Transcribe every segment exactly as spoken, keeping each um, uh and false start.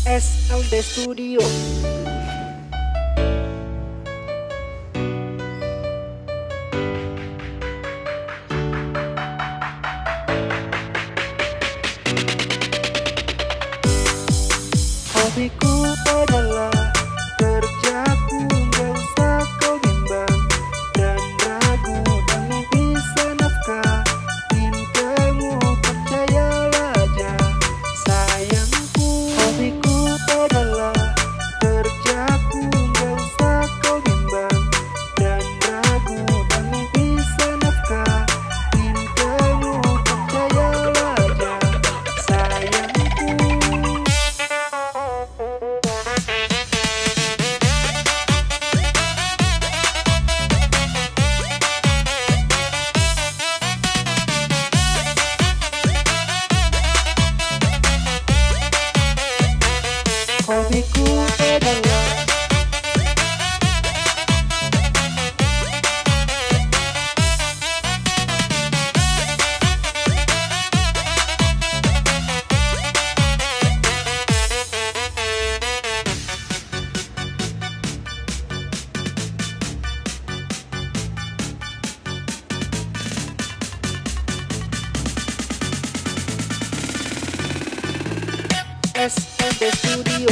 S L D Studio. Hobiku adalah kerjaku, gak usah kau bimbang dan ragu, demi bisa nafkahin kamu, percayalah aja sayangku. Hobiku adalah kerjaku, gak usah kau bimbang dan ragu, demi bisa nafkahin kamu, percayalah aja sayangku. Hobiku adalah S L D Studio.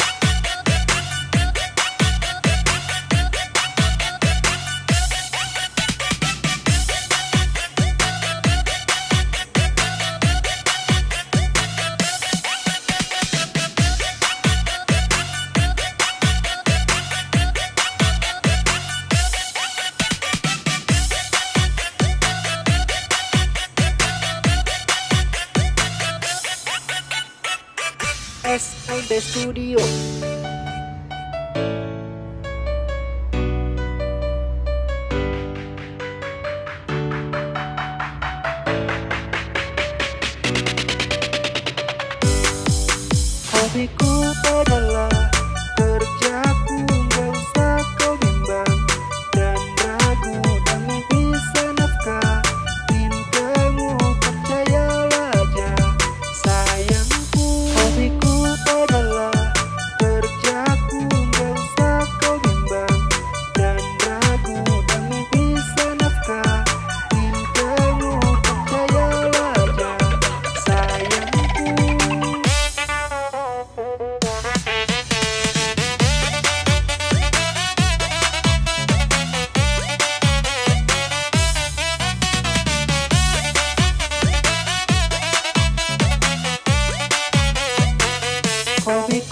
S L D Studio. Hobiku adalah kerjaku, gak usah kau bimbang dan ragu, demi bisa nafkahin kamu, percayalah aja sayangku. Hobiku adalah kerjaku, gak usah kau bimbang dan ragu, demi bisa nafkahin kamu, percayalah aja sayangku. Hobiku